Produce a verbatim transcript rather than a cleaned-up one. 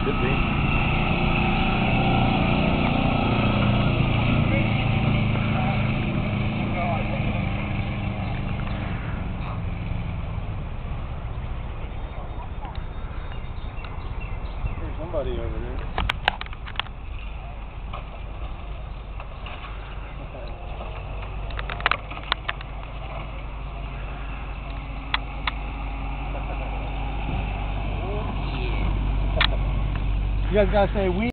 Could be. There's somebody over there. You guys gotta say we.